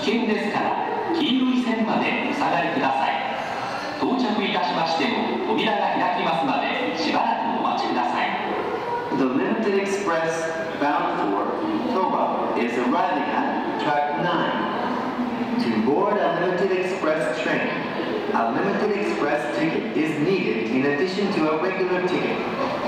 険ですから黄色い線までお下がりください。到着いたしましても扉が開きますまでしばらくお待ちください。 The Limited Express bound for Toba is arriving at track 9. To board a Limited Express train, a Limited Express ticket is needed in addition to a regular ticket.